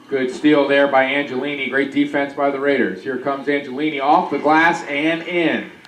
Good steal there by Angelini. Great defense by the Raiders. Here comes Angelini off the glass and in.